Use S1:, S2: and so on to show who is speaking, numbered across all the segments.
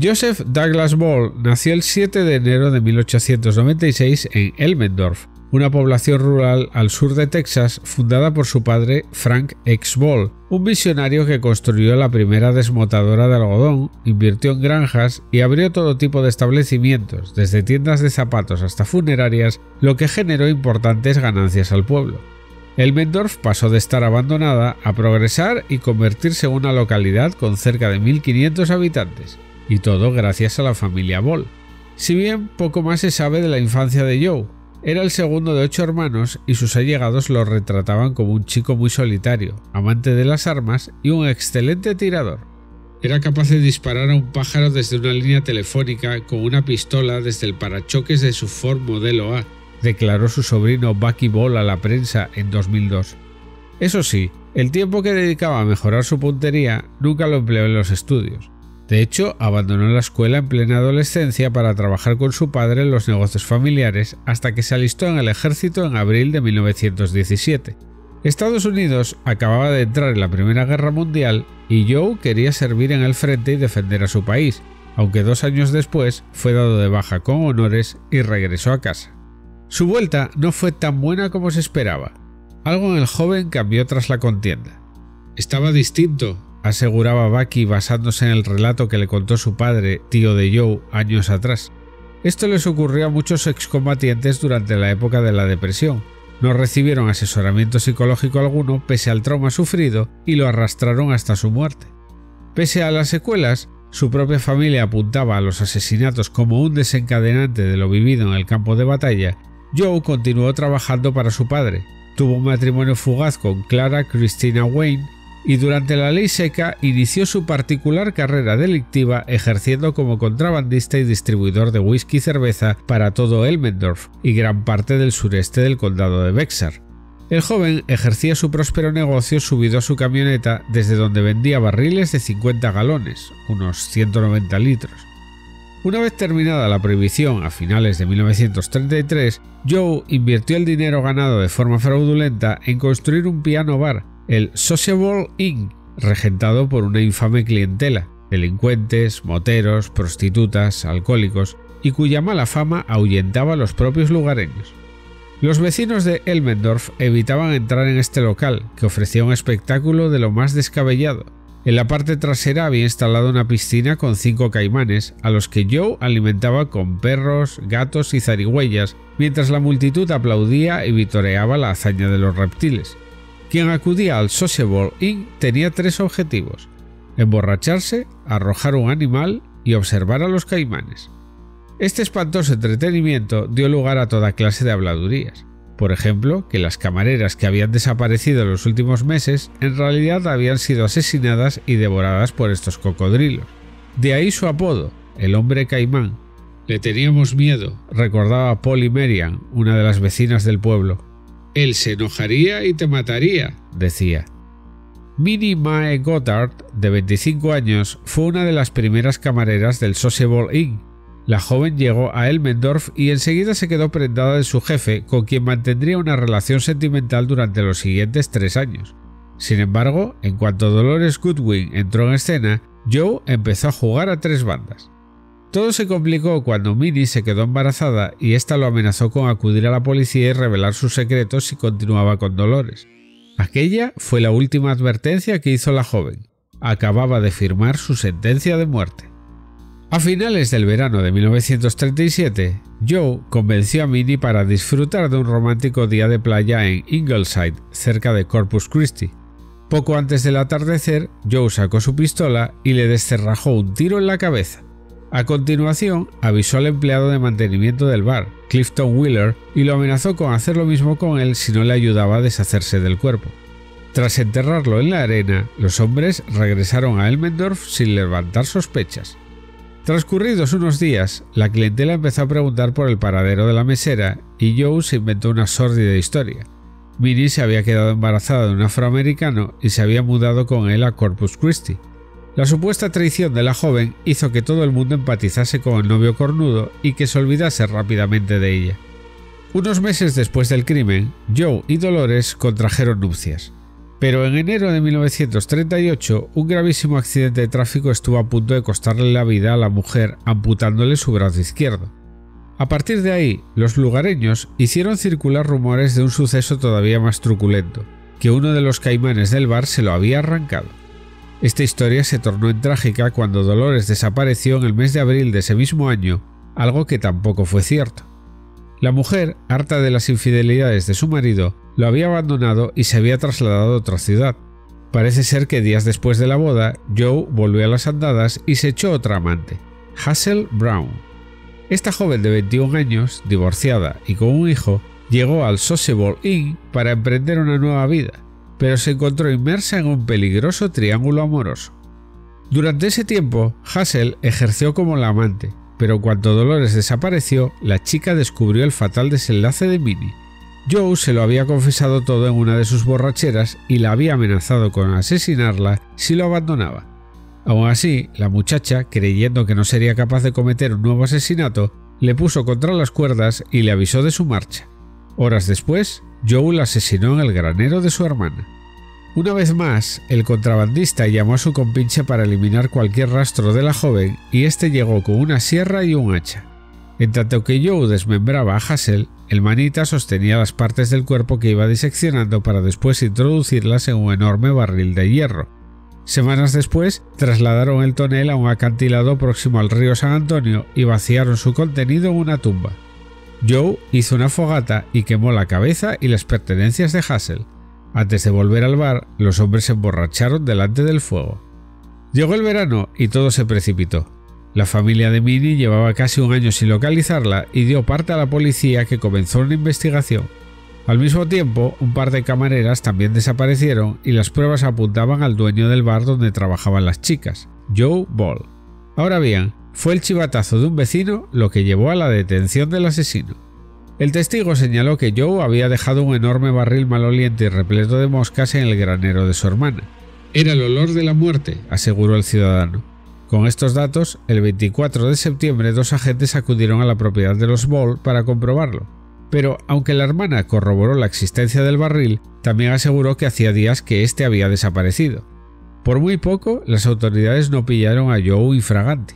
S1: Joseph Douglas Ball nació el 7 de enero de 1896 en Elmendorf, una población rural al sur de Texas fundada por su padre Frank X. Ball, un visionario que construyó la primera desmotadora de algodón, invirtió en granjas y abrió todo tipo de establecimientos, desde tiendas de zapatos hasta funerarias, lo que generó importantes ganancias al pueblo. Elmendorf pasó de estar abandonada a progresar y convertirse en una localidad con cerca de 1.500 habitantes, y todo gracias a la familia Ball. Si bien poco más se sabe de la infancia de Joe, era el segundo de 8 hermanos y sus allegados lo retrataban como un chico muy solitario, amante de las armas y un excelente tirador. Era capaz de disparar a un pájaro desde una línea telefónica con una pistola desde el parachoques de su Ford Modelo A, declaró su sobrino Bucky Ball a la prensa en 2002. Eso sí, el tiempo que dedicaba a mejorar su puntería nunca lo empleó en los estudios. De hecho, abandonó la escuela en plena adolescencia para trabajar con su padre en los negocios familiares hasta que se alistó en el ejército en abril de 1917. Estados Unidos acababa de entrar en la Primera Guerra Mundial y Joe quería servir en el frente y defender a su país, aunque 2 años después fue dado de baja con honores y regresó a casa. Su vuelta no fue tan buena como se esperaba. Algo en el joven cambió tras la contienda. Estaba distinto, aseguraba Bucky basándose en el relato que le contó su padre, tío de Joe, años atrás. Esto les ocurrió a muchos excombatientes durante la época de la depresión. No recibieron asesoramiento psicológico alguno pese al trauma sufrido y lo arrastraron hasta su muerte. Pese a las secuelas, su propia familia apuntaba a los asesinatos como un desencadenante de lo vivido en el campo de batalla. Joe continuó trabajando para su padre. Tuvo un matrimonio fugaz con Clara Christina Wayne y durante la ley seca inició su particular carrera delictiva ejerciendo como contrabandista y distribuidor de whisky y cerveza para todo Elmendorf y gran parte del sureste del condado de Bexar. El joven ejercía su próspero negocio subido a su camioneta desde donde vendía barriles de 50 galones, unos 190 litros. Una vez terminada la prohibición a finales de 1933, Joe invirtió el dinero ganado de forma fraudulenta en construir un piano bar, el Sociable Inn, regentado por una infame clientela, delincuentes, moteros, prostitutas, alcohólicos, y cuya mala fama ahuyentaba a los propios lugareños. Los vecinos de Elmendorf evitaban entrar en este local, que ofrecía un espectáculo de lo más descabellado. En la parte trasera había instalado una piscina con 5 caimanes, a los que Joe alimentaba con perros, gatos y zarigüeyas, mientras la multitud aplaudía y vitoreaba la hazaña de los reptiles. Quien acudía al Sociable Inn tenía 3 objetivos: emborracharse, arrojar un animal y observar a los caimanes. Este espantoso entretenimiento dio lugar a toda clase de habladurías. Por ejemplo, que las camareras que habían desaparecido en los últimos meses en realidad habían sido asesinadas y devoradas por estos cocodrilos. De ahí su apodo, el hombre caimán. Le teníamos miedo, recordaba Polly Merian, una de las vecinas del pueblo. Él se enojaría y te mataría, decía. Minnie Mae Goddard, de 25 años, fue una de las primeras camareras del Sociable Inn. La joven llegó a Elmendorf y enseguida se quedó prendada de su jefe, con quien mantendría una relación sentimental durante los siguientes 3 años. Sin embargo, en cuanto Dolores Goodwin entró en escena, Joe empezó a jugar a 3 bandas. Todo se complicó cuando Minnie se quedó embarazada y ésta lo amenazó con acudir a la policía y revelar sus secretos si continuaba con Dolores. Aquella fue la última advertencia que hizo la joven. Acababa de firmar su sentencia de muerte. A finales del verano de 1937, Joe convenció a Minnie para disfrutar de un romántico día de playa en Ingleside, cerca de Corpus Christi. Poco antes del atardecer, Joe sacó su pistola y le descerrajó un tiro en la cabeza. A continuación, avisó al empleado de mantenimiento del bar, Clifton Wheeler, y lo amenazó con hacer lo mismo con él si no le ayudaba a deshacerse del cuerpo. Tras enterrarlo en la arena, los hombres regresaron a Elmendorf sin levantar sospechas. Transcurridos unos días, la clientela empezó a preguntar por el paradero de la mesera y Joe se inventó una sórdida historia. Minnie se había quedado embarazada de un afroamericano y se había mudado con él a Corpus Christi. La supuesta traición de la joven hizo que todo el mundo empatizase con el novio cornudo y que se olvidase rápidamente de ella. Unos meses después del crimen, Joe y Dolores contrajeron nupcias. Pero en enero de 1938, un gravísimo accidente de tráfico estuvo a punto de costarle la vida a la mujer amputándole su brazo izquierdo. A partir de ahí, los lugareños hicieron circular rumores de un suceso todavía más truculento, que uno de los caimanes del bar se lo había arrancado. Esta historia se tornó en trágica cuando Dolores desapareció en el mes de abril de ese mismo año, algo que tampoco fue cierto. La mujer, harta de las infidelidades de su marido, lo había abandonado y se había trasladado a otra ciudad. Parece ser que días después de la boda, Joe volvió a las andadas y se echó otra amante, Hazel Brown. Esta joven de 21 años, divorciada y con un hijo, llegó al Sociable Inn para emprender una nueva vida, pero se encontró inmersa en un peligroso triángulo amoroso. Durante ese tiempo, Hazel ejerció como la amante, pero cuando Dolores desapareció, la chica descubrió el fatal desenlace de Minnie. Joe se lo había confesado todo en una de sus borracheras y la había amenazado con asesinarla si lo abandonaba. Aún así, la muchacha, creyendo que no sería capaz de cometer un nuevo asesinato, le puso contra las cuerdas y le avisó de su marcha. Horas después, Joe la asesinó en el granero de su hermana. Una vez más, el contrabandista llamó a su compinche para eliminar cualquier rastro de la joven y este llegó con una sierra y un hacha. En tanto que Joe desmembraba a Hazel, el manita sostenía las partes del cuerpo que iba diseccionando para después introducirlas en un enorme barril de hierro. Semanas después, trasladaron el tonel a un acantilado próximo al río San Antonio y vaciaron su contenido en una tumba. Joe hizo una fogata y quemó la cabeza y las pertenencias de Hazel. Antes de volver al bar, los hombres se emborracharon delante del fuego. Llegó el verano y todo se precipitó. La familia de Minnie llevaba casi un año sin localizarla y dio parte a la policía, que comenzó una investigación. Al mismo tiempo, un par de camareras también desaparecieron y las pruebas apuntaban al dueño del bar donde trabajaban las chicas, Joe Ball. Ahora bien, fue el chivatazo de un vecino lo que llevó a la detención del asesino. El testigo señaló que Joe había dejado un enorme barril maloliente y repleto de moscas en el granero de su hermana. Era el olor de la muerte, aseguró el ciudadano. Con estos datos, el 24 de septiembre 2 agentes acudieron a la propiedad de los Ball para comprobarlo. Pero, aunque la hermana corroboró la existencia del barril, también aseguró que hacía días que éste había desaparecido. Por muy poco, las autoridades no pillaron a Joe infragante.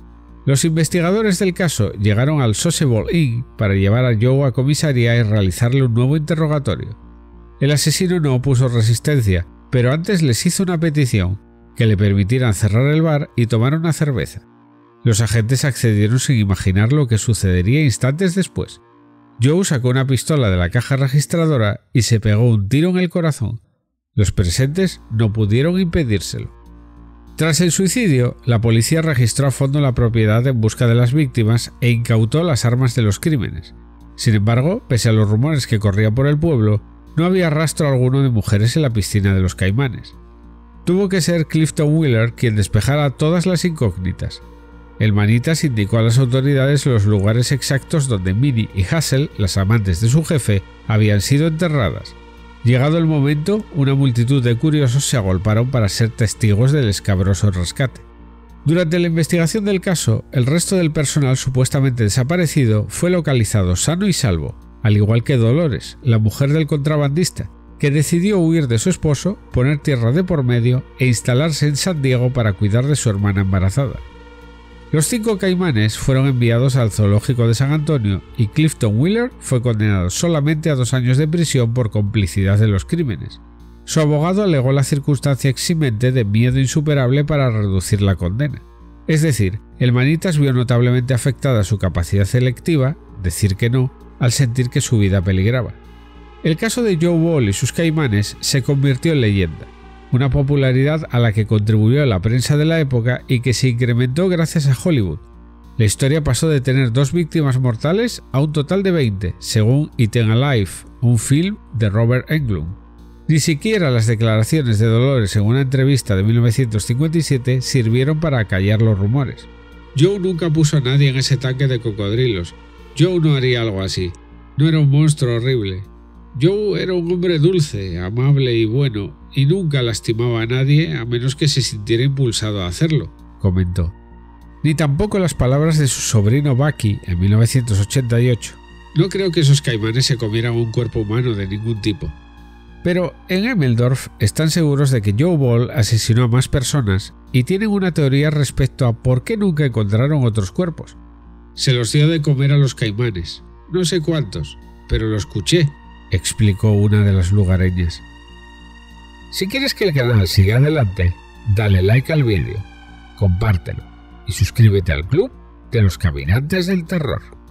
S1: Los investigadores del caso llegaron al Sociable Inn para llevar a Joe a comisaría y realizarle un nuevo interrogatorio. El asesino no opuso resistencia, pero antes les hizo una petición: que le permitieran cerrar el bar y tomar una cerveza. Los agentes accedieron sin imaginar lo que sucedería instantes después. Joe sacó una pistola de la caja registradora y se pegó un tiro en el corazón. Los presentes no pudieron impedírselo. Tras el suicidio, la policía registró a fondo la propiedad en busca de las víctimas e incautó las armas de los crímenes. Sin embargo, pese a los rumores que corrían por el pueblo, no había rastro alguno de mujeres en la piscina de los Caimanes. Tuvo que ser Clifton Wheeler quien despejara todas las incógnitas. El manitas indicó a las autoridades los lugares exactos donde Minnie y Hazel, las amantes de su jefe, habían sido enterradas. Llegado el momento, una multitud de curiosos se agolparon para ser testigos del escabroso rescate. Durante la investigación del caso, el resto del personal supuestamente desaparecido fue localizado sano y salvo, al igual que Dolores, la mujer del contrabandista, que decidió huir de su esposo, poner tierra de por medio e instalarse en San Diego para cuidar de su hermana embarazada. Los 5 caimanes fueron enviados al zoológico de San Antonio y Clifton Wheeler fue condenado solamente a 2 años de prisión por complicidad en los crímenes. Su abogado alegó la circunstancia eximente de miedo insuperable para reducir la condena. Es decir, el manitas vio notablemente afectada su capacidad selectiva, decir que no, al sentir que su vida peligraba. El caso de Joe Ball y sus caimanes se convirtió en leyenda, una popularidad a la que contribuyó la prensa de la época y que se incrementó gracias a Hollywood. La historia pasó de tener 2 víctimas mortales a un total de 20, según Eaten Alive, un film de Robert Englund. Ni siquiera las declaraciones de Dolores en una entrevista de 1957 sirvieron para acallar los rumores. Joe nunca puso a nadie en ese tanque de cocodrilos. Joe no haría algo así. No era un monstruo horrible. Joe era un hombre dulce, amable y bueno, y nunca lastimaba a nadie a menos que se sintiera impulsado a hacerlo, comentó. Ni tampoco las palabras de su sobrino Bucky en 1988. No creo que esos caimanes se comieran un cuerpo humano de ningún tipo. Pero en Elmendorf están seguros de que Joe Ball asesinó a más personas y tienen una teoría respecto a por qué nunca encontraron otros cuerpos. Se los dio de comer a los caimanes. No sé cuántos, pero lo escuché, explicó una de las lugareñas. Si quieres que el canal siga adelante, dale like al vídeo, compártelo y suscríbete al Club de los Caminantes del Terror.